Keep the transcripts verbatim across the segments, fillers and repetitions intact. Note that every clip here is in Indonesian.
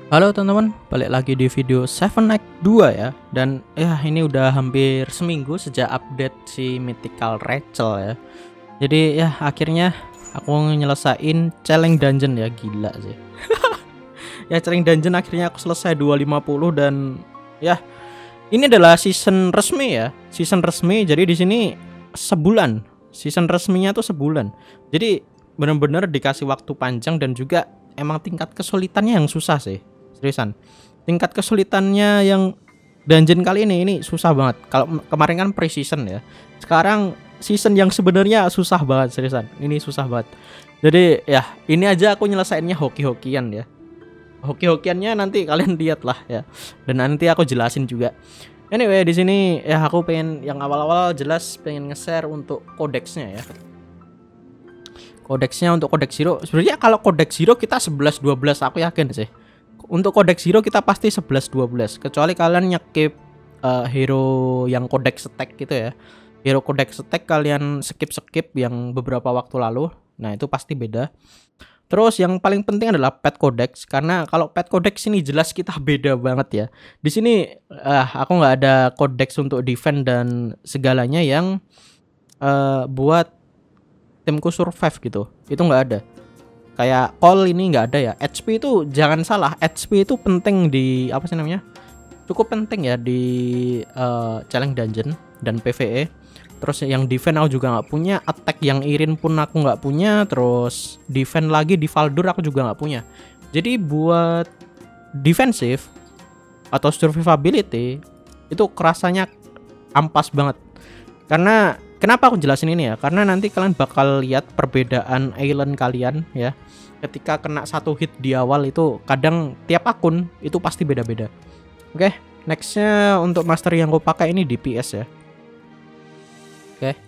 Halo teman-teman, balik lagi di video Seven Act dua ya. Dan ya ini udah hampir seminggu sejak update si Mythical Rachel ya. Jadi ya akhirnya aku nyelesain challenge dungeon ya, gila sih. Ya challenge dungeon akhirnya aku selesai dua lima puluh dan ya ini adalah season resmi ya. Season resmi, jadi di sini sebulan. Season resminya tuh sebulan. Jadi bener-bener dikasih waktu panjang dan juga emang tingkat kesulitannya yang susah sih. Seriusan, tingkat kesulitannya yang dungeon kali ini ini susah banget. Kalau kemarin kan pre-season ya, sekarang season yang sebenarnya susah banget, seriusan. Ini susah banget. Jadi ya ini aja aku nyelesainnya hoki-hokian ya. Hoki-hokiannya nanti kalian lihat lah ya. Dan nanti aku jelasin juga. Anyway, di sini ya aku pengen yang awal-awal jelas pengen nge-share untuk kodeksnya ya. Kodeksnya untuk Codex Zero. Sebenarnya kalau Codex Zero kita sebelas dua belas aku yakin sih. Untuk Codex Zero kita pasti sebelas dua belas kecuali kalian nyekip uh, hero yang Codex Stack gitu ya. Hero Codex Stack kalian skip-skip yang beberapa waktu lalu. Nah, itu pasti beda. Terus yang paling penting adalah pet codex, karena kalau pet codex ini jelas kita beda banget ya. Di sini uh, aku nggak ada codex untuk defense dan segalanya yang uh, buat timku survive gitu. Itu nggak ada. Kayak call ini nggak ada ya. H P itu jangan salah, H P itu penting di apa sih namanya? Cukup penting ya di uh, challenge dungeon dan P V E. Terus yang defense aku juga nggak punya, attack yang irin pun aku nggak punya, terus defense lagi di Valdur aku juga nggak punya. Jadi buat defensive atau survivability itu kerasanya ampas banget. Karena kenapa aku jelasin ini ya? Karena nanti kalian bakal lihat perbedaan island kalian ya. Ketika kena satu hit di awal itu kadang tiap akun itu pasti beda-beda. Oke, nextnya untuk master yang aku pakai ini D P S ya. Oke.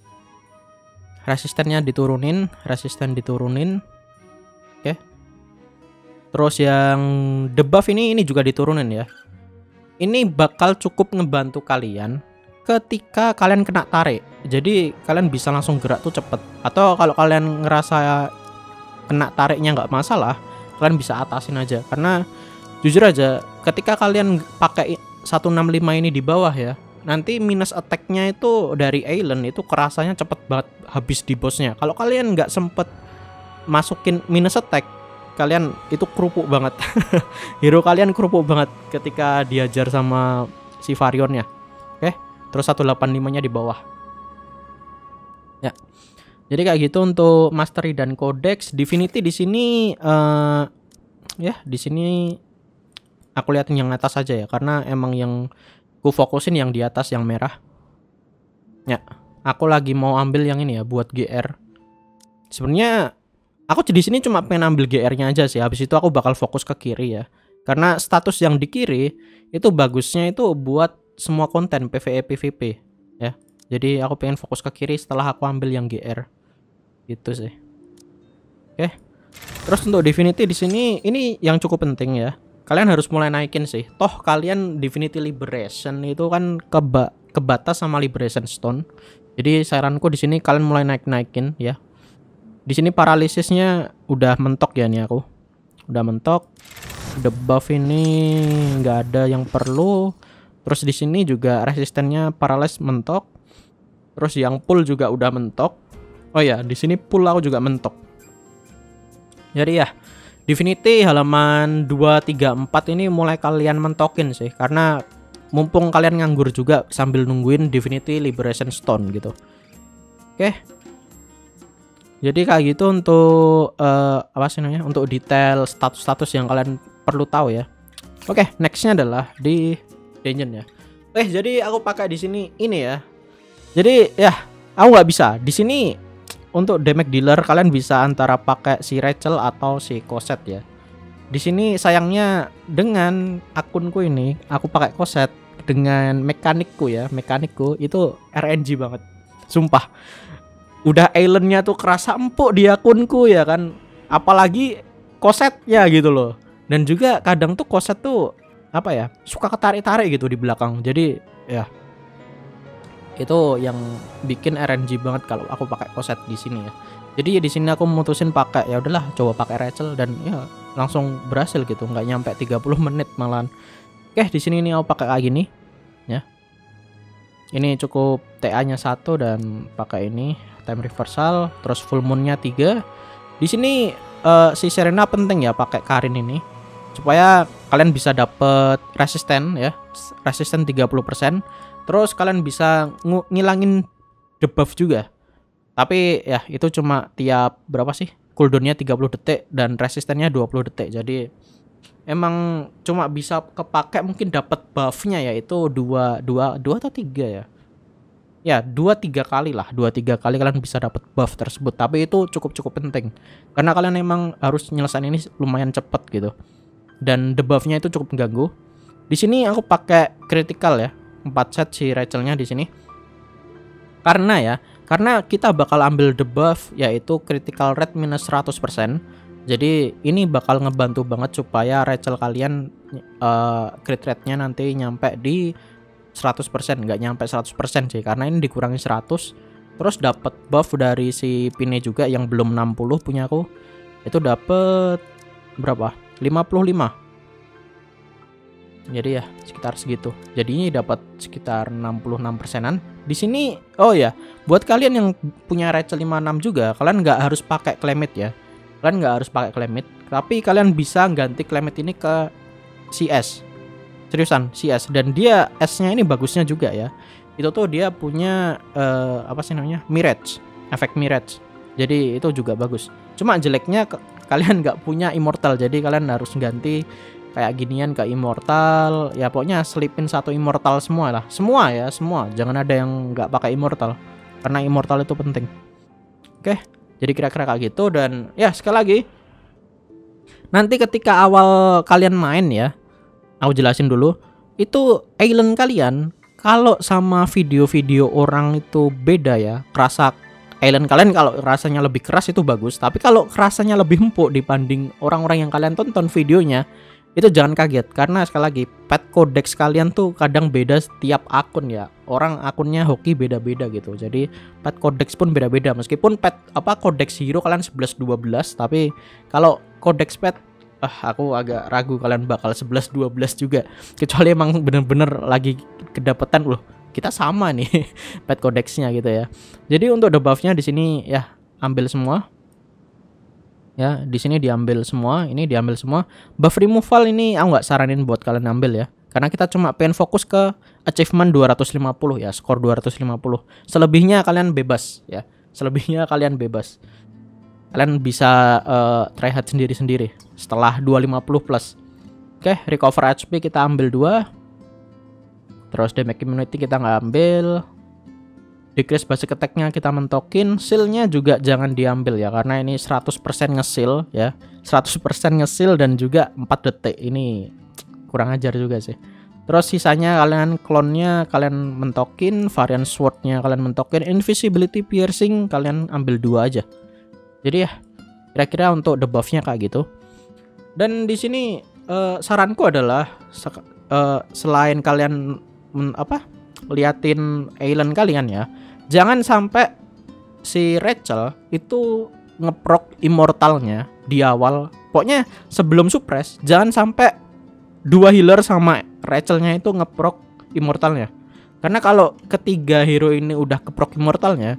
Resistennya diturunin, resisten diturunin. Oke. Terus yang debuff ini ini juga diturunin ya. Ini bakal cukup ngebantu kalian ketika kalian kena tarik. Jadi kalian bisa langsung gerak tuh cepet. Atau kalau kalian ngerasa kena tariknya nggak masalah, kalian bisa atasin aja. Karena jujur aja, ketika kalian pakai seratus enam puluh lima ini di bawah ya, nanti minus attack-nya itu dari island itu kerasanya cepet banget habis di bosnya. Kalau kalian nggak sempet masukin minus attack, kalian itu kerupuk banget. Hero kalian kerupuk banget ketika diajar sama si Varionnya. Oke, terus seratus delapan puluh lima-nya di bawah. Ya. Jadi kayak gitu untuk mastery dan codex. Divinity di sini uh, ya, di sini aku liatin yang atas aja ya, karena emang yang ku fokusin yang di atas yang merah. Ya, aku lagi mau ambil yang ini ya buat G R. Sebenarnya aku di sini cuma pengen ambil G R-nya aja sih. Habis itu aku bakal fokus ke kiri ya. Karena status yang di kiri itu bagusnya itu buat semua konten P V E P V P ya. Jadi aku pengen fokus ke kiri setelah aku ambil yang G R. Gitu sih. Oke. Terus untuk Divinity di sini ini yang cukup penting ya. Kalian harus mulai naikin sih. Toh kalian Divinity Liberation itu kan keba kebatas sama Liberation Stone. Jadi saranku di sini kalian mulai naik-naikin ya. Di sini paralisisnya udah mentok ya nih aku. Udah mentok. Debuff ini nggak ada yang perlu. Terus di sini juga resistennya paralysis mentok. Terus yang pull juga udah mentok. Oh ya, di sini pull aku juga mentok. Jadi ya, Divinity halaman dua tiga empat ini mulai kalian mentokin sih, karena mumpung kalian nganggur juga sambil nungguin Divinity Liberation Stone gitu. Oke. Jadi kayak gitu untuk uh, apa sih namanya? Untuk detail status-status yang kalian perlu tahu ya. Oke, nextnya adalah di dungeon ya. Eh, jadi aku pakai di sini ini ya. Jadi ya, aku nggak bisa. Di sini untuk damage dealer kalian bisa antara pakai si Rachel atau si Cosette ya. Di sini sayangnya dengan akunku ini aku pakai Cosette dengan mekanikku ya. Mekanikku itu R N G banget. Sumpah. Udah islandnya tuh kerasa empuk di akunku ya kan. Apalagi Cosette-nya gitu loh. Dan juga kadang tuh Cosette tuh apa ya? Suka ketarik-tarik gitu di belakang. Jadi ya itu yang bikin R N G banget kalau aku pakai Cosette di sini ya. Jadi di sini aku memutusin pakai, ya udahlah coba pakai Rachel, dan ya langsung berhasil gitu, nggak nyampe tiga puluh menit malahan. Oke, di sini ini aku pakai kayak gini ya. Ini cukup T A-nya satu dan pakai ini time reversal, terus full moon-nya tiga. Di sini uh, si Serena penting ya pakai Karin ini supaya kalian bisa dapet resisten ya, resisten tiga puluh persen. Terus kalian bisa ngilangin debuff juga. Tapi ya itu cuma tiap berapa sih? Cooldownnya tiga puluh detik dan resistennya dua puluh detik. Jadi emang cuma bisa kepake mungkin dapat buffnya yaitu dua dua dua atau tiga ya. Ya, dua tiga kali lah. dua tiga kali kalian bisa dapat buff tersebut. Tapi itu cukup-cukup penting. Karena kalian emang harus nyelesain ini lumayan cepet gitu. Dan debuffnya itu cukup mengganggu. Di sini aku pakai critical ya. empat set si Rachelnya di sini. Karena ya, karena kita bakal ambil debuff yaitu critical rate minus seratus persen. Jadi ini bakal ngebantu banget supaya Rachel kalian uh, crit rate-nya nanti nyampe di seratus persen, nggak nyampe seratus persen sih, karena ini dikurangi seratus. Terus dapat buff dari si Pine juga yang belum enam puluh punya aku. Itu dapat berapa? lima puluh lima. Jadi ya sekitar segitu. Jadinya dapat sekitar enam puluh enam persenan. Di sini oh ya, buat kalian yang punya Rachel lima puluh enam juga, kalian nggak harus pakai Climate ya. Kalian nggak harus pakai Climate, tapi kalian bisa ganti Climate ini ke C S. Seriusan, C S, dan dia S-nya ini bagusnya juga ya. Itu tuh dia punya uh, apa sih namanya? Mirage, efek Mirage. Jadi itu juga bagus. Cuma jeleknya kalian nggak punya Immortal, jadi kalian harus ganti kayak ginian ke Immortal. Ya pokoknya selipin satu Immortal semua lah. Semua ya, semua. Jangan ada yang nggak pakai Immortal. Karena Immortal itu penting. Oke, jadi kira-kira kayak gitu. Dan ya sekali lagi, nanti ketika awal kalian main ya, aku jelasin dulu. Itu island kalian kalau sama video-video orang itu beda ya. Kerasa island kalian kalau rasanya lebih keras itu bagus. Tapi kalau rasanya lebih empuk dibanding orang-orang yang kalian tonton videonya, itu jangan kaget, karena sekali lagi pet codex kalian tuh kadang beda setiap akun ya. Orang akunnya hoki beda-beda gitu. Jadi pet codex pun beda-beda. Meskipun pet apa codex hero kalian sebelas dua belas, tapi kalau codex pet ah aku agak ragu kalian bakal sebelas dua belas juga. Kecuali emang bener-bener lagi kedapetan loh. Kita sama nih pet codexnya gitu ya. Jadi untuk debuffnya di sini ya ambil semua. Ya, di sini diambil semua, ini diambil semua. Buff removal ini aku nggak saranin buat kalian ambil ya. Karena kita cuma pengen fokus ke achievement dua ratus lima puluh ya, skor dua ratus lima puluh. Selebihnya kalian bebas ya. Selebihnya kalian bebas. Kalian bisa uh, try hard sendiri-sendiri setelah dua ratus lima puluh plus. Oke, recover H P kita ambil dua. Terus damage immunity kita nggak ambil. Decrease basic attack-nya kita mentokin. Seal-nya juga jangan diambil ya, karena ini seratus persen nge-seal ya. seratus persen nge-seal dan juga empat detik. Ini kurang ajar juga sih. Terus sisanya kalian clone-nya kalian mentokin, variant sword-nya kalian mentokin, invisibility piercing kalian ambil dua aja. Jadi ya kira-kira untuk debuff-nya kayak gitu. Dan di sini uh, saranku adalah uh, selain kalian men, apa liatin island kalian ya, jangan sampai si Rachel itu ngeprok immortalnya di awal. Pokoknya sebelum suppress jangan sampai dua healer sama Rachelnya itu ngeprok immortalnya. Karena kalau ketiga hero ini udah keprok immortalnya,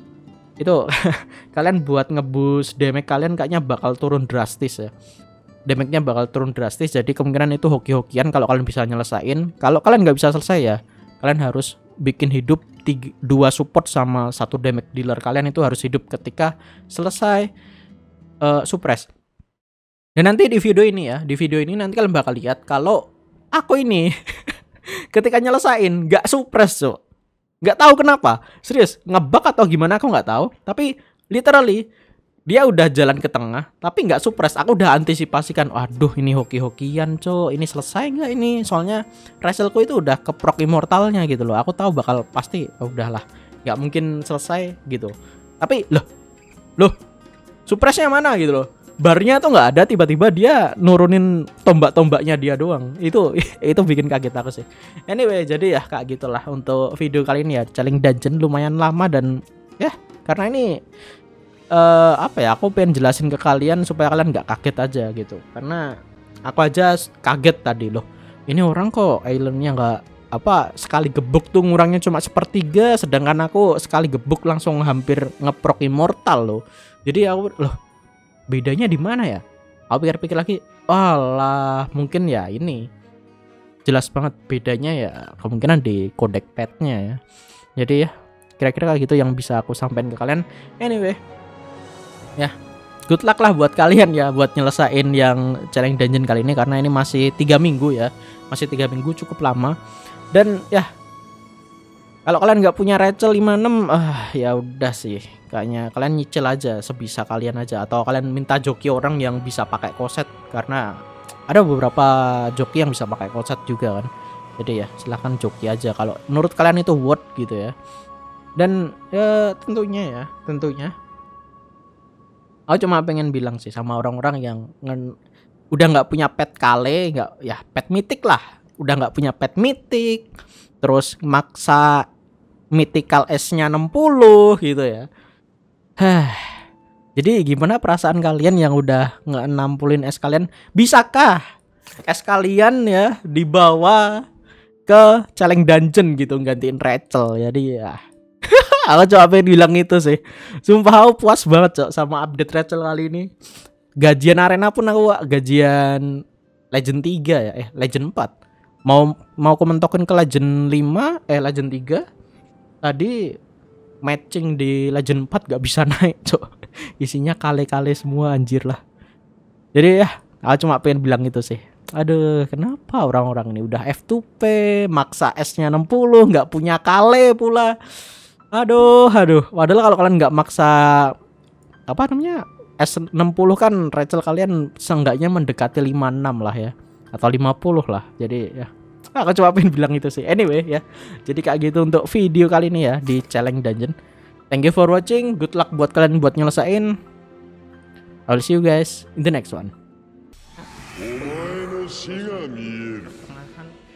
itu kalian buat ngeboost damage kalian kayaknya bakal turun drastis ya. Damage-nya bakal turun drastis. Jadi kemungkinan itu hoki-hokian kalau kalian bisa nyelesain. Kalau kalian nggak bisa selesai ya, kalian harus bikin hidup tiga, dua support sama satu damage dealer. Kalian itu harus hidup ketika selesai uh, suppress. Dan nanti di video ini ya, di video ini nanti kalian bakal lihat kalau aku ini ketika nyelesain nggak suppress so, nggak tahu kenapa, serius ngebug atau gimana aku nggak tahu. Tapi literally dia udah jalan ke tengah tapi nggak suppress. Aku udah antisipasikan, waduh ini hoki-hokian co, ini selesai nggak ini, soalnya Rachelku itu udah keprok immortalnya gitu loh. Aku tahu bakal pasti oh, udahlah nggak mungkin selesai gitu. Tapi loh loh suppressnya mana gitu loh, barnya tuh nggak ada, tiba-tiba dia nurunin tombak-tombaknya dia doang. Itu itu bikin kaget aku sih. Anyway, jadi ya kayak gitulah untuk video kali ini ya. Challenge dungeon lumayan lama dan ya karena ini uh, apa ya, aku pengen jelasin ke kalian supaya kalian nggak kaget aja gitu, karena aku aja kaget tadi loh, ini orang kok islandnya nggak apa sekali gebuk tuh ngurangnya cuma sepertiga, sedangkan aku sekali gebuk langsung hampir ngeprok immortal loh. Jadi aku loh, bedanya di mana ya? Aku pikir-pikir lagi, walah mungkin ya ini jelas banget bedanya ya, kemungkinan di codec petnya ya. Jadi ya kira-kira kayak gitu yang bisa aku sampaikan ke kalian. Anyway, ya good luck lah buat kalian ya buat nyelesain yang challenge dungeon kali ini, karena ini masih tiga minggu ya, masih tiga minggu cukup lama. Dan ya kalau kalian nggak punya Rachel lima puluh enam, ah ya udah sih, kayaknya kalian nyicil aja sebisa kalian aja, atau kalian minta joki orang yang bisa pakai koset, karena ada beberapa joki yang bisa pakai koset juga kan. Jadi ya silahkan joki aja kalau menurut kalian itu worth gitu ya. Dan ya tentunya ya tentunya aku cuma pengen bilang sih sama orang-orang yang ngen, udah nggak punya pet kale, nggak ya pet mitik lah, udah nggak punya pet mitik, terus maksa mythical S-nya enam puluh gitu ya. Hah. Jadi gimana perasaan kalian yang udah nge-enam puluhin S kalian? Bisakah S kalian ya dibawa ke challenge dungeon gitu gantiin Rachel? Jadi ya aku coba pengen bilang itu sih. Sumpah aku puas banget cok sama update Rachel kali ini. Gajian arena pun aku gajian Legend tiga ya, eh Legend empat. Mau mau aku mentokin ke Legend lima, eh Legend tiga. Tadi matching di Legend empat gak bisa naik cok. Isinya kale-kale semua anjir lah. Jadi ya aku cuma pengen bilang itu sih. Aduh kenapa orang-orang ini udah F two P, maksa S-nya enam puluh, gak punya kale pula. Aduh aduh. Padahal kalau kalian gak maksa apa namanya S enam puluh kan Rachel kalian seenggaknya mendekati lima puluh enam lah ya, atau lima puluh lah. Jadi ya aku cuma pengen bilang itu sih. Anyway ya, jadi kayak gitu untuk video kali ini ya di challenge dungeon. Thank you for watching. Good luck buat kalian buat nyelesain. I'll see you guys in the next one.